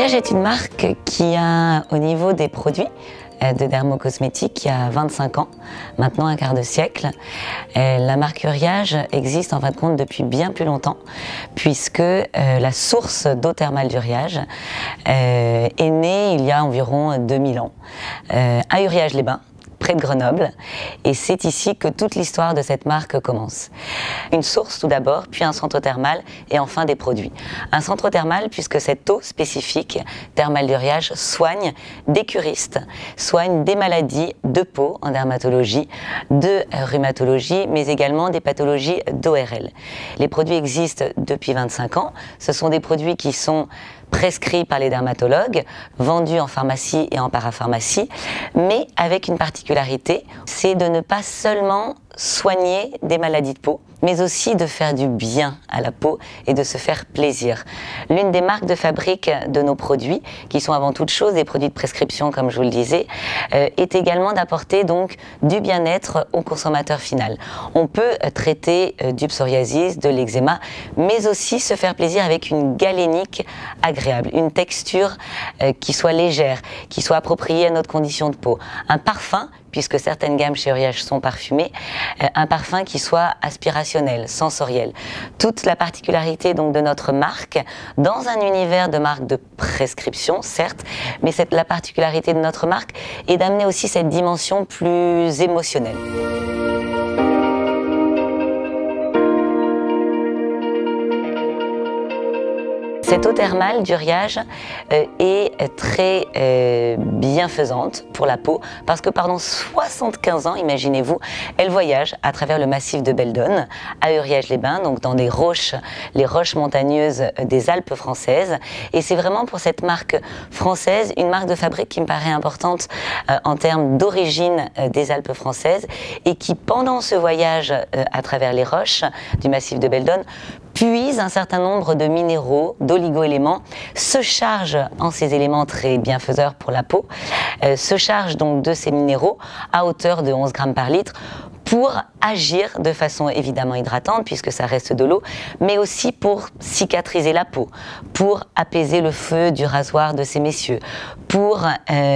Uriage est une marque qui a, au niveau des produits de dermocosmétiques, qui a 25 ans, maintenant un quart de siècle. La marque Uriage existe en fin de compte depuis bien plus longtemps, puisque la source d'eau thermale d'Uriage est née il y a environ 2000 ans, à Uriage-les-Bains, près de Grenoble, et c'est ici que toute l'histoire de cette marque commence. Une source tout d'abord, puis un centre thermal et enfin des produits. Un centre thermal puisque cette eau spécifique thermale d'Uriage soigne des curistes, soigne des maladies de peau en dermatologie, de rhumatologie, mais également des pathologies d'ORL. Les produits existent depuis 25 ans, ce sont des produits qui sont prescrits par les dermatologues, vendus en pharmacie et en parapharmacie, mais avec une particularité, c'est de ne pas seulement soigner des maladies de peau, mais aussi de faire du bien à la peau et de se faire plaisir. L'une des marques de fabrique de nos produits, qui sont avant toute chose des produits de prescription comme je vous le disais, est également d'apporter donc du bien-être au consommateur final. On peut traiter du psoriasis, de l'eczéma, mais aussi se faire plaisir avec une galénique agréable, une texture qui soit légère, qui soit appropriée à notre condition de peau. Un parfum, puisque certaines gammes chez Uriage sont parfumées, un parfum qui soit aspirationnel, sensoriel. Toute la particularité donc de notre marque, dans un univers de marque de prescription, certes, mais la particularité de notre marque est d'amener aussi cette dimension plus émotionnelle. Cette eau thermale d'Uriage est très bienfaisante pour la peau parce que pendant 75 ans, imaginez-vous, elle voyage à travers le massif de Belledonne à Uriage-les-Bains, donc dans les roches montagneuses des Alpes françaises. Et c'est vraiment pour cette marque française, une marque de fabrique qui me paraît importante en termes d'origine des Alpes françaises et qui, pendant ce voyage à travers les roches du massif de Belledonne, puise un certain nombre de minéraux, d'oligo-éléments, se charge en ces éléments très bienfaiseurs pour la peau, se charge donc de ces minéraux à hauteur de 11 grammes par litre pour agir de façon évidemment hydratante puisque ça reste de l'eau, mais aussi pour cicatriser la peau, pour apaiser le feu du rasoir de ces messieurs, pour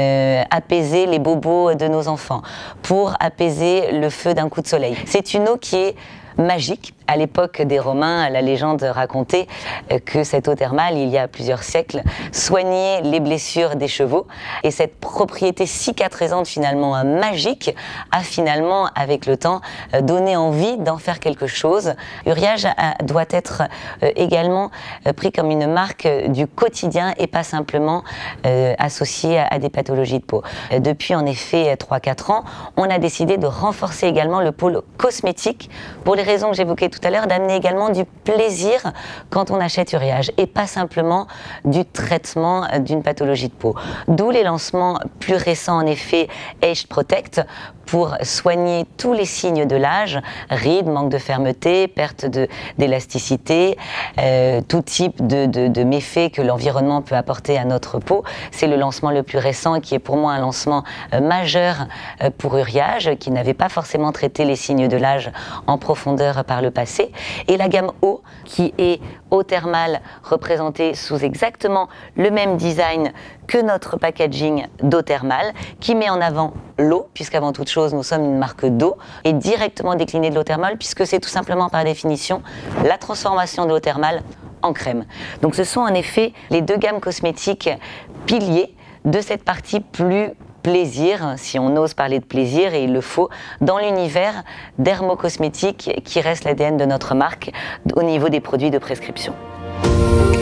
apaiser les bobos de nos enfants, pour apaiser le feu d'un coup de soleil. C'est une eau qui est magique. À l'époque des Romains, la légende racontait que cette eau thermale, il y a plusieurs siècles, soignait les blessures des chevaux. Et cette propriété cicatrisante, finalement magique, a finalement, avec le temps, donné envie d'en faire quelque chose. Uriage doit être également pris comme une marque du quotidien et pas simplement associée à des pathologies de peau. Depuis en effet 3-4 ans, on a décidé de renforcer également le pôle cosmétique pour les raisons que j'évoquais tout à l'heure, d'amener également du plaisir quand on achète Uriage et pas simplement du traitement d'une pathologie de peau. D'où les lancements plus récents en effet Age Protect pour soigner tous les signes de l'âge, rides, manque de fermeté, perte d'élasticité, tout type de méfaits que l'environnement peut apporter à notre peau. C'est le lancement le plus récent qui est pour moi un lancement majeur pour Uriage, qui n'avait pas forcément traité les signes de l'âge en profondeur par le passé. Et la gamme eau, qui est eau thermale représentée sous exactement le même design que notre packaging d'eau thermale, qui met en avant l'eau, puisqu'avant toute chose, nous sommes une marque d'eau, et directement déclinée de l'eau thermale, puisque c'est tout simplement par définition la transformation de l'eau thermale en crème. Donc ce sont en effet les deux gammes cosmétiques piliers de cette partie plus plaisir, si on ose parler de plaisir, et il le faut, dans l'univers dermocosmétique qui reste l'ADN de notre marque au niveau des produits de prescription.